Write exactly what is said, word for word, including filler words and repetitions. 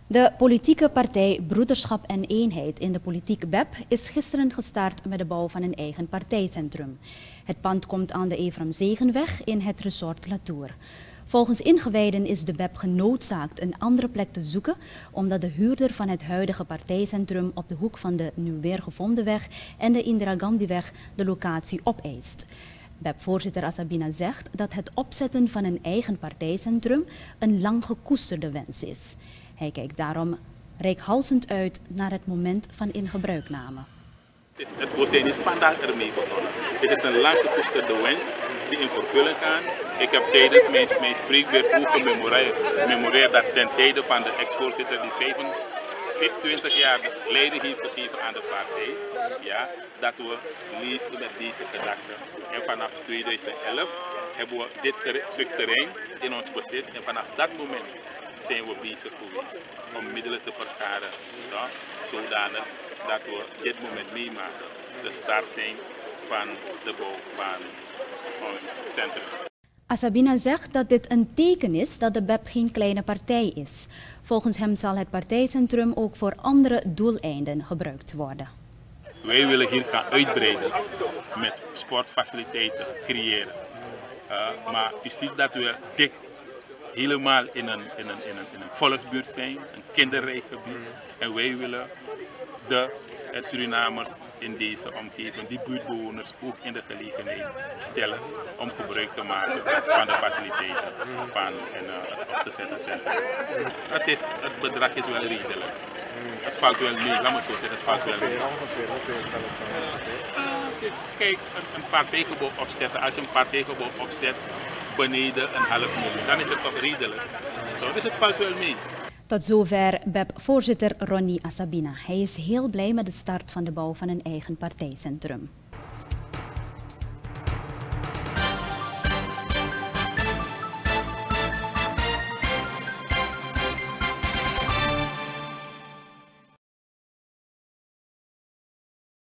De politieke partij Broederschap en Eenheid in de politiek B E P is gisteren gestart met de bouw van een eigen partijcentrum. Het pand komt aan de Ephraim-Zegenweg in het resort Latour. Volgens ingewijden is de B E P genoodzaakt een andere plek te zoeken, omdat de huurder van het huidige partijcentrum op de hoek van de nu weer gevonden weg en de Indira Gandhiweg de locatie opeist. B E P-voorzitter Asabina zegt dat het opzetten van een eigen partijcentrum een lang gekoesterde wens is. Hij kijkt daarom reikhalzend uit naar het moment van ingebruikname. Het, is, het, we zijn niet vandaag ermee begonnen. Het is een lang gekoesterde wens die in vervulling gaat. Ik heb tijdens mijn, mijn spreekbeurt ook gememoreerd dat ten tijde van de ex-voorzitter die vijfentwintig jaar leiding heeft gegeven aan de partij, ja, dat we leefden met deze gedachten. En vanaf tweeduizend elf hebben we dit stuk terrein in ons bezit en vanaf dat moment zijn we bezig geweest om middelen te vergaren, ja, zodanig dat we dit moment meemaken, de start zijn van de bouw van ons centrum. Asabina zegt dat dit een teken is dat de B E P geen kleine partij is. Volgens hem zal het partijcentrum ook voor andere doeleinden gebruikt worden. Wij willen hier gaan uitbreiden met sportfaciliteiten creëren. Uh, maar u ziet dat we dik helemaal in een, in, een, in, een, in een volksbuurt zijn, een kinderrijgebied. En wij willen de het Surinamers in deze omgeving, die buurtbewoners, ook in de gelegenheid stellen om gebruik te maken van de faciliteiten van een, uh, het op te zetten centrum. Het, is, het bedrag is wel redelijk. Het valt wel mee, laat me zo zeggen, het valt wel mee. Uh, is, kijk, een, een partijgebouw opzetten, als je een partijgebouw opzet beneden een half miljoen, dan is het toch redelijk. Dus het valt wel mee. Tot zover B E P-voorzitter Ronnie Asabina. Hij is heel blij met de start van de bouw van een eigen partijcentrum.